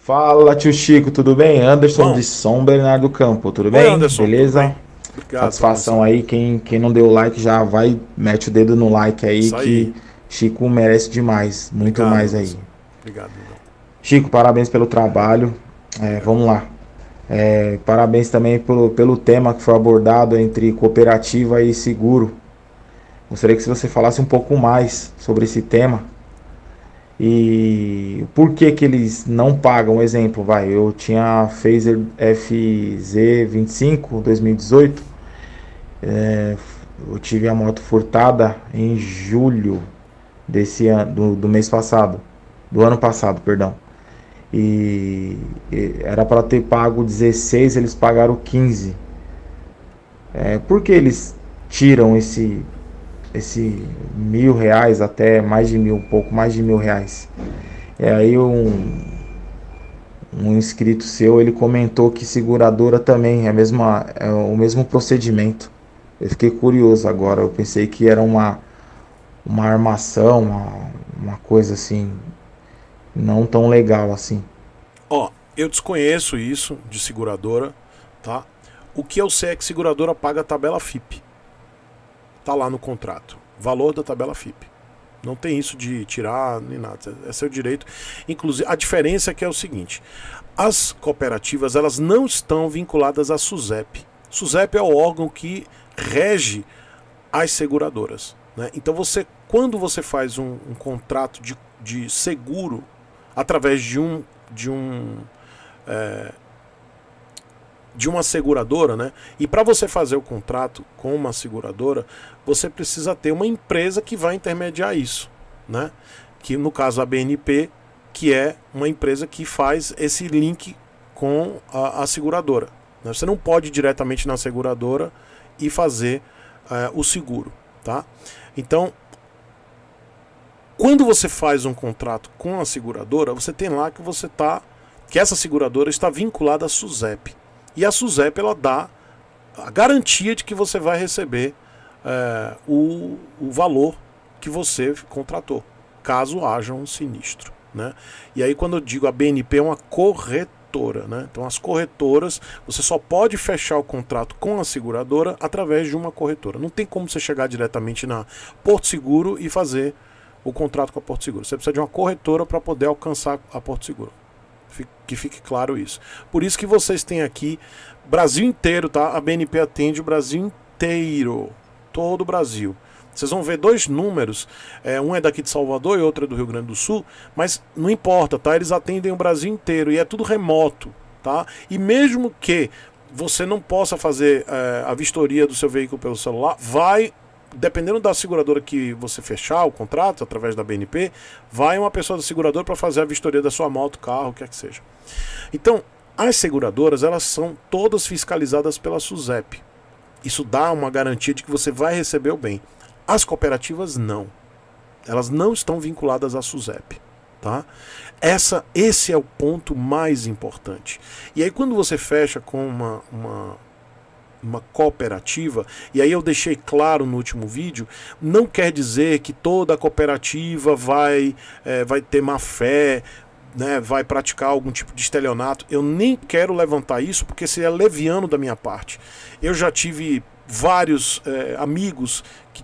Fala, tio Chico, tudo bem? Anderson de Bom, São Bernardo do Campo, tudo oi bem? Anderson, tudo Beleza? bem? Obrigado pela Satisfação atenção. aí, quem não deu like já vai, mete o dedo no like aí Isso que aí. Chico merece demais, muito Obrigado, mais aí. Anderson. Obrigado, Migão. Chico, parabéns pelo trabalho. Obrigado. Vamos lá. Parabéns também pelo tema que foi abordado entre cooperativa e seguro. Gostaria que você falasse um pouco mais sobre esse tema. E por que que eles não pagam? Um exemplo, vai, eu tinha Phaser FZ25 2018, eu tive a moto furtada em julho desse ano, do mês passado, do ano passado, perdão. E era para ter pago 16, eles pagaram 15. Por que eles tiram esse R$ 1.000 até mais de mil, um pouco mais de R$ 1.000? Aí um inscrito seu, ele comentou que seguradora também é o mesmo procedimento. Eu fiquei curioso agora, eu pensei que era uma armação, uma coisa assim, não tão legal assim. Ó, eu desconheço isso de seguradora, tá? O que eu sei é que seguradora paga a tabela FIP. Tá lá no contrato. Valor da tabela FIP. Não tem isso de tirar nem nada. É seu direito. Inclusive, a diferença é que é o seguinte: as cooperativas elas não estão vinculadas à SUSEP. SUSEP é o órgão que rege as seguradoras, né? Então quando você faz um contrato de seguro através de uma seguradora, né? E para você fazer o contrato com uma seguradora, você precisa ter uma empresa que vai intermediar isso, né? Que no caso a BNP, que é uma empresa que faz esse link com a seguradora, né? Você não pode ir diretamente na seguradora e fazer o seguro, tá? Então, quando você faz um contrato com a seguradora, você tem lá que essa seguradora está vinculada à SUSEP. E a SUSEP ela dá a garantia de que você vai receber o valor que você contratou, caso haja um sinistro, né? E aí quando eu digo a BNP é uma corretora, né? Então as corretoras, você só pode fechar o contrato com a seguradora através de uma corretora. Não tem como você chegar diretamente na Porto Seguro e fazer o contrato com a Porto Seguro. Você precisa de uma corretora para poder alcançar a Porto Seguro. Que fique claro isso. Por isso que vocês têm aqui Brasil inteiro, tá? A BNP atende o Brasil inteiro, todo o Brasil. Vocês vão ver dois números, um é daqui de Salvador e outro é do Rio Grande do Sul, mas não importa, tá? Eles atendem o Brasil inteiro e é tudo remoto, tá? E mesmo que você não possa fazer a vistoria do seu veículo pelo celular, dependendo da seguradora que você fechar o contrato através da BNP, vai uma pessoa da seguradora para fazer a vistoria da sua moto, carro, o que quer que seja. Então, as seguradoras, elas são todas fiscalizadas pela SUSEP. Isso dá uma garantia de que você vai receber o bem. As cooperativas não. Elas não estão vinculadas à SUSEP, tá? Esse é o ponto mais importante. E aí quando você fecha com uma cooperativa, e aí eu deixei claro no último vídeo, não quer dizer que toda cooperativa vai ter má fé, né, vai praticar algum tipo de estelionato. Eu nem quero levantar isso porque seria leviano da minha parte. Eu já tive vários amigos que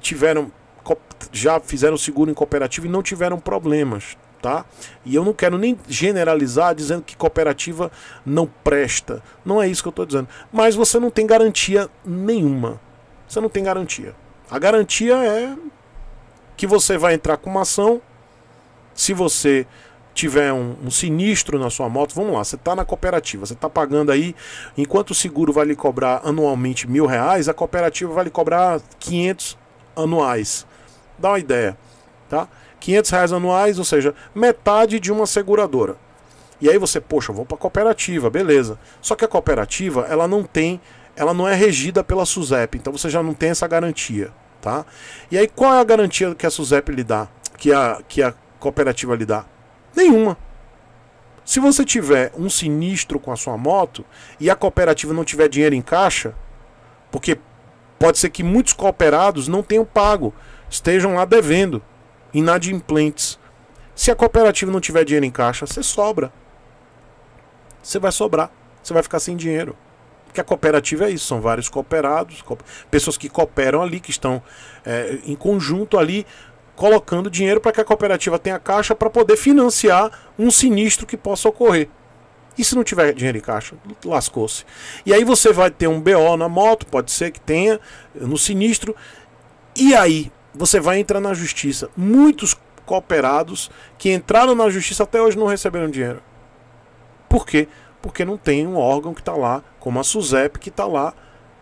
já fizeram seguro em cooperativa e não tiveram problemas. Tá? E eu não quero nem generalizar dizendo que cooperativa não presta. Não é isso que eu estou dizendo. Mas você não tem garantia nenhuma. Você não tem garantia. A garantia é que você vai entrar com uma ação. Se você tiver um sinistro na sua moto, vamos lá, você está na cooperativa, você está pagando aí, enquanto o seguro vai lhe cobrar anualmente R$ 1.000, a cooperativa vai lhe cobrar 500 anuais. Dá uma ideia, tá? R$ 500 anuais, ou seja, metade de uma seguradora. E aí você, poxa, eu vou para a cooperativa, beleza. Só que a cooperativa, ela não é regida pela SUSEP, então você já não tem essa garantia, tá? E aí qual é a garantia que a SUSEP lhe dá, que a cooperativa lhe dá? Nenhuma. Se você tiver um sinistro com a sua moto e a cooperativa não tiver dinheiro em caixa, porque pode ser que muitos cooperados não tenham pago, estejam lá devendo, inadimplentes. Se a cooperativa não tiver dinheiro em caixa, você sobra. você vai sobrar, você vai ficar sem dinheiro. Porque a cooperativa é isso, são vários cooperados, pessoas que cooperam ali, que estão em conjunto ali, colocando dinheiro para que a cooperativa tenha caixa para poder financiar um sinistro que possa ocorrer. E se não tiver dinheiro em caixa, lascou-se. E aí você vai ter um BO na moto, pode ser que tenha, no sinistro, e aí você vai entrar na justiça. Muitos cooperados que entraram na justiça até hoje não receberam dinheiro. Por quê? Porque não tem um órgão que está lá, como a SUSEP, que está lá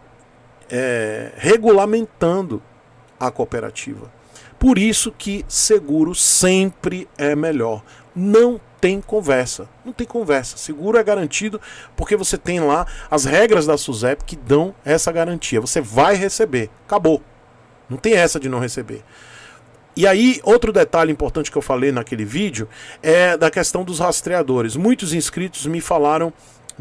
regulamentando a cooperativa. Por isso que seguro sempre é melhor. Não tem conversa. Não tem conversa. Seguro é garantido porque você tem lá as regras da SUSEP que dão essa garantia. Você vai receber. Acabou. Não tem essa de não receber. E aí, outro detalhe importante que eu falei naquele vídeo é da questão dos rastreadores. Muitos inscritos me falaram,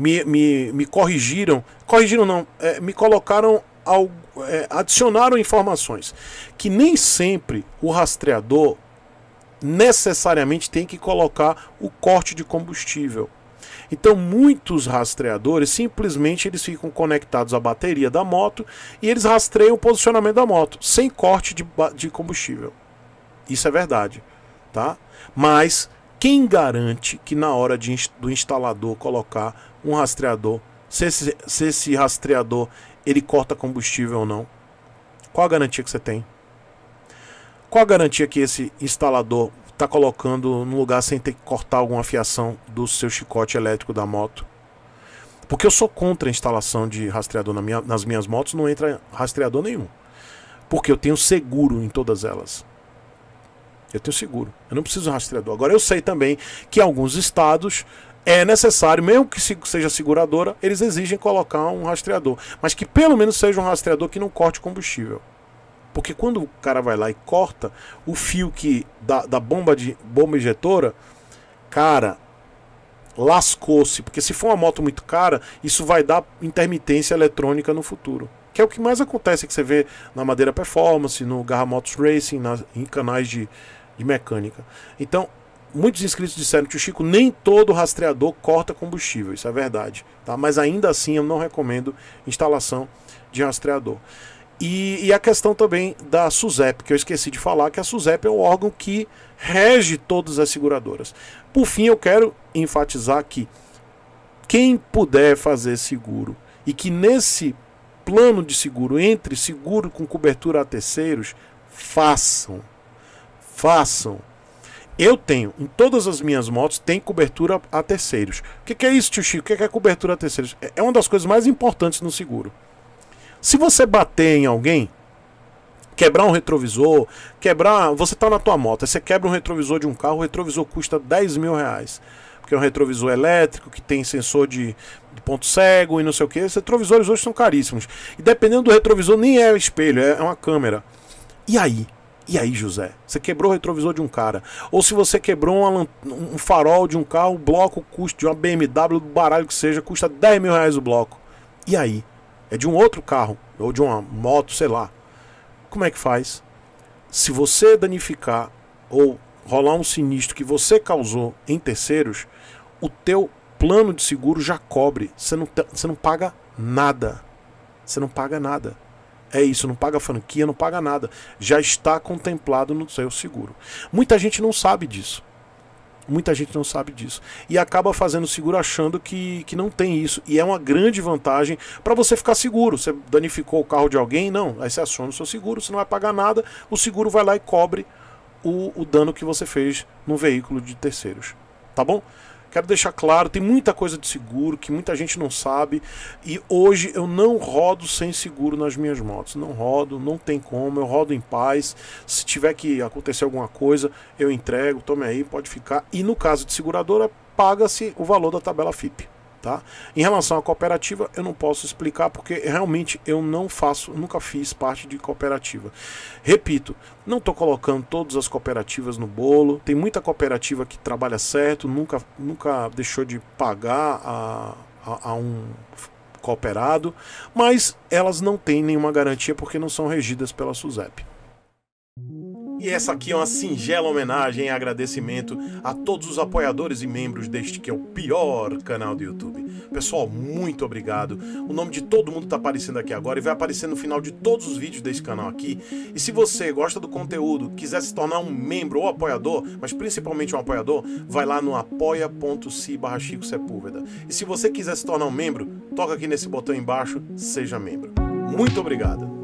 me corrigiram. Corrigiram não, me colocaram, adicionaram informações. Que nem sempre o rastreador necessariamente tem que colocar o corte de combustível. Então muitos rastreadores simplesmente eles ficam conectados à bateria da moto e eles rastreiam o posicionamento da moto sem corte de combustível. Isso é verdade, tá? Mas quem garante que na hora do instalador colocar um rastreador, se esse rastreador ele corta combustível ou não? Qual a garantia que você tem? Qual a garantia que esse instalador está colocando no lugar sem ter que cortar alguma fiação do seu chicote elétrico da moto? Porque eu sou contra a instalação de rastreador nas minhas motos, não entra rastreador nenhum. Porque eu tenho seguro em todas elas. Eu tenho seguro, eu não preciso de rastreador. Agora eu sei também que em alguns estados é necessário, mesmo que seja seguradora, eles exigem colocar um rastreador. Mas que pelo menos seja um rastreador que não corte combustível. Porque quando o cara vai lá e corta o fio da bomba injetora, cara, lascou-se. Porque se for uma moto muito cara, isso vai dar intermitência eletrônica no futuro. Que é o que mais acontece, que você vê na Madeira Performance, no Garra Motos Racing, em canais de mecânica. Então, muitos inscritos disseram que o Chico, nem todo rastreador corta combustível, isso é verdade, tá? Mas ainda assim eu não recomendo instalação de rastreador. E a questão também da SUSEP, que eu esqueci de falar, que a SUSEP é o órgão que rege todas as seguradoras. Por fim, eu quero enfatizar que quem puder fazer seguro e que nesse plano de seguro entre seguro com cobertura a terceiros, façam. Eu tenho, em todas as minhas motos, tem cobertura a terceiros. O que é isso, tio Chico? O que é cobertura a terceiros? É uma das coisas mais importantes no seguro. Se você bater em alguém, quebrar um retrovisor, você está na tua moto, aí você quebra um retrovisor de um carro, o retrovisor custa 10 mil reais. Porque é um retrovisor elétrico, que tem sensor de ponto cego e não sei o que. Esses retrovisores hoje são caríssimos. E dependendo do retrovisor, nem é espelho, é uma câmera. E aí, José? Você quebrou o retrovisor de um cara. Ou se você quebrou um farol de um carro, o bloco custa de uma BMW, do baralho que seja, custa 10 mil reais o bloco. E aí? É de um outro carro, ou de uma moto, sei lá. Como é que faz? Se você danificar ou rolar um sinistro que você causou em terceiros, o teu plano de seguro já cobre. Você não paga nada. Você não paga nada. É isso, não paga franquia, não paga nada. Já está contemplado no seu seguro. Muita gente não sabe disso. Muita gente não sabe disso. E acaba fazendo seguro achando que não tem isso. E é uma grande vantagem para você ficar seguro. Você danificou o carro de alguém? Não. Aí você aciona o seu seguro, você não vai pagar nada. O seguro vai lá e cobre o dano que você fez no veículo de terceiros. Tá bom? Quero deixar claro, tem muita coisa de seguro que muita gente não sabe. E hoje eu não rodo sem seguro nas minhas motos. Não rodo, não tem como, eu rodo em paz. Se tiver que acontecer alguma coisa, eu entrego, tome aí, pode ficar. E no caso de seguradora, paga-se o valor da tabela FIP. Tá? Em relação à cooperativa, eu não posso explicar porque realmente eu nunca fiz parte de cooperativa. Repito, não estou colocando todas as cooperativas no bolo. Tem muita cooperativa que trabalha certo, nunca deixou de pagar a um cooperado, mas elas não têm nenhuma garantia porque não são regidas pela SUSEP. E essa aqui é uma singela homenagem e agradecimento a todos os apoiadores e membros deste que é o pior canal do YouTube. Pessoal, muito obrigado. O nome de todo mundo está aparecendo aqui agora e vai aparecer no final de todos os vídeos desse canal aqui. E se você gosta do conteúdo, quiser se tornar um membro ou apoiador, mas principalmente um apoiador, vai lá no apoia.se/Chico Sepúlveda. E se você quiser se tornar um membro, toca aqui nesse botão embaixo, seja membro. Muito obrigado.